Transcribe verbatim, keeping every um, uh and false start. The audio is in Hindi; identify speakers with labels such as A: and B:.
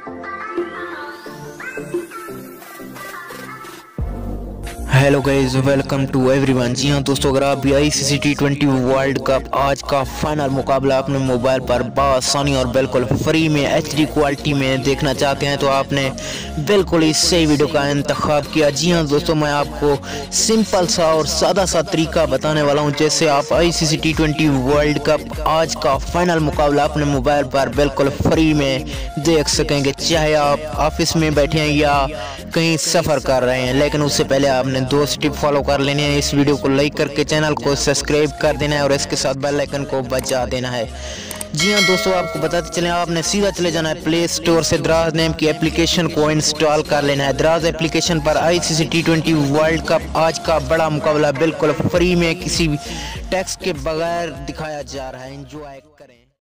A: Hello guys, welcome to everyone. जी हाँ दोस्तों, अगर आप भी ICC T twenty world cup आज का फाइनल मुकाबला अपने मोबाइल पर बआसानी और बिल्कुल फ्री में एचडी क्वालिटी में देखना चाहते हैं तो आपने बिल्कुल इस सही वीडियो का इंतखाब किया। जी हाँ दोस्तों, मैं आपको सिंपल सा और सादा सा तरीका बताने वाला हूँ जैसे आप ICC T twenty world cup आज का फाइनल मुकाबला अपने मोबाइल पर बिल्कुल फ्री में देख सकेंगे, चाहे आप ऑफिस में बैठे हैं या कहीं सफ़र कर रहे हैं। लेकिन उससे पहले आपने दो स्टेप फॉलो कर लेने हैं। इस वीडियो को लाइक करके चैनल को सब्सक्राइब कर देना है और इसके साथ बेल आइकन को बजा देना है। जी हाँ दोस्तों, आपको बताते चलें, आपने सीधा चले जाना है प्ले स्टोर से दराज नेम की एप्लीकेशन को इंस्टॉल कर लेना है। दराज एप्लीकेशन पर ICC T twenty world cup आज का बड़ा मुकाबला बिल्कुल फ्री में किसी टैक्स के बगैर दिखाया जा रहा है। एंजॉय करें।